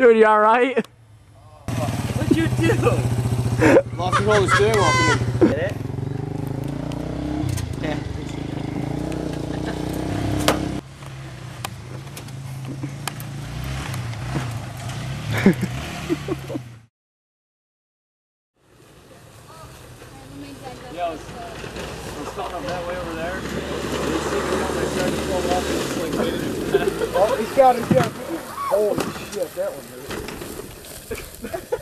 Dude, you alright? What'd you do? Lost control of the steering wheel. Get it? Yeah. Yeah, I was starting up that way over there. They see me coming, they started to pull off and just like waited. Oh, he's got him, yeah. Holy shit, that one hurt.